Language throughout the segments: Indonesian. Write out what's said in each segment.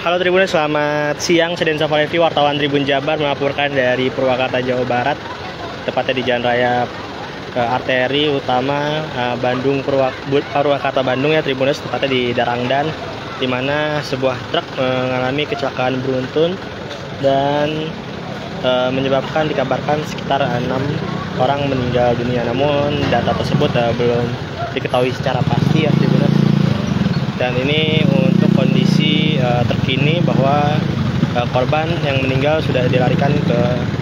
Halo Tribuners, selamat siang. Saya Densa Falevi, wartawan Tribun Jabar melaporkan dari Purwakarta, Jawa Barat, tepatnya di Jalan Raya arteri utama Purwakarta Bandung ya Tribuners, tepatnya di Darangdan, di mana sebuah truk mengalami kecelakaan beruntun dan menyebabkan dikabarkan sekitar 6 orang meninggal dunia. Namun data tersebut belum diketahui secara pasti ya Tribuners. Dan ini untuk kondisi terkini bahwa korban yang meninggal sudah dilarikan ke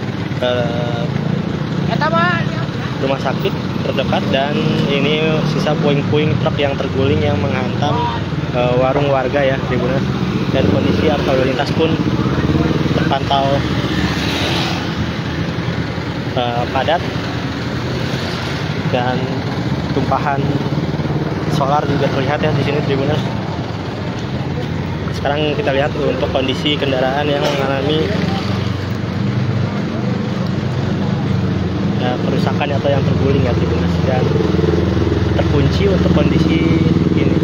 rumah sakit terdekat, dan ini sisa puing-puing truk yang terguling yang menghantam warung warga ya Tribuners. Dan kondisi arus lalu lintas pun terpantau padat, dan tumpahan solar juga terlihat ya di sini Tribuners. Sekarang kita lihat untuk kondisi kendaraan yang mengalami kerusakan atau yang terguling ya Tribuners, dan terkunci untuk kondisi ini.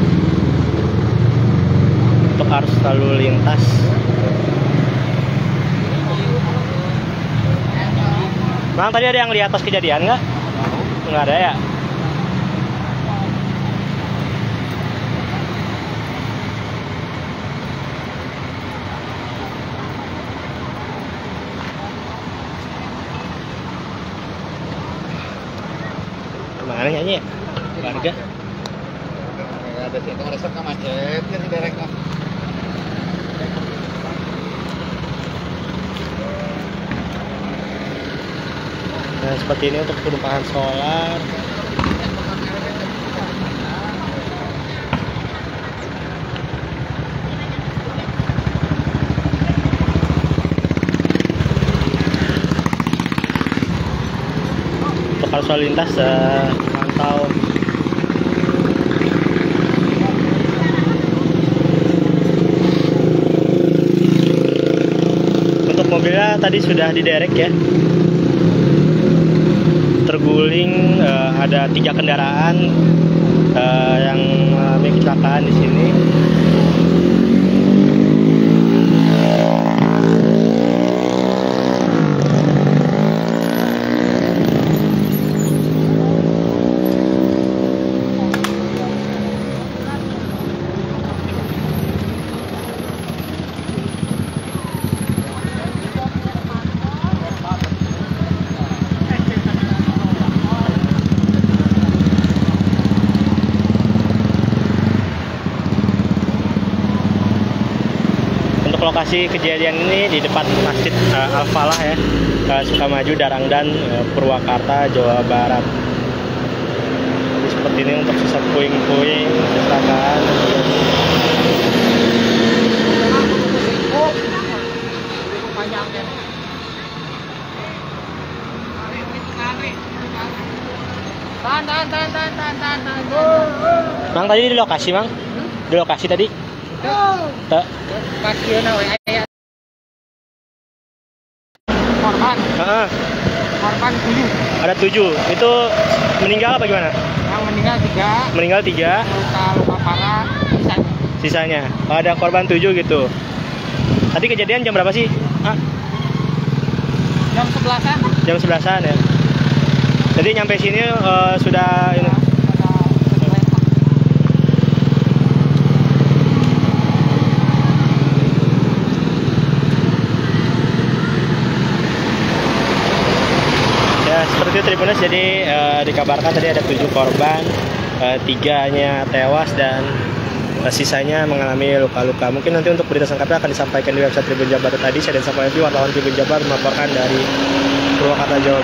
Untuk arus lalu lintas, Bang, tadi ada yang lihat pas kejadian nggak? Nggak ada ya? Kemana nyanyi ya? Warga? Ada sih, itu resep kan macet, kan di derek lah. Nah, seperti ini untuk penumpang solar. Untuk arus lalu lintas terpantau untuk mobilnya tadi sudah diderek ya. Terguling, ada 3 kendaraan yang mengalami kecelakaan di sini. Lokasi kejadian ini di depan Masjid Al-Falah ya, Sukamaju, Darangdan, Purwakarta, Jawa Barat. Jadi seperti ini untuk sisa puing-puing kecelakaan. Mang, tadi di lokasi, Mang? Di lokasi tadi? Korban. Korban 7. Ada 7. Itu meninggal apa gimana? Yang meninggal 3. Meninggal 3. Luka parah Sisanya. Ada korban 7 gitu. Tadi kejadian jam berapa sih? Jam 11-an. Jam 11-an ya. Jadi nyampe sini sudah ini. Seperti itu Tribuners, jadi dikabarkan tadi ada 7 korban, 3-nya tewas dan sisanya mengalami luka-luka. Mungkin nanti untuk berita selengkapnya akan disampaikan di website Tribun Jabar tadi. Saya Densa Falevi, wartawan Tribun Jabar melaporkan dari Purwakarta, Jawa Barat.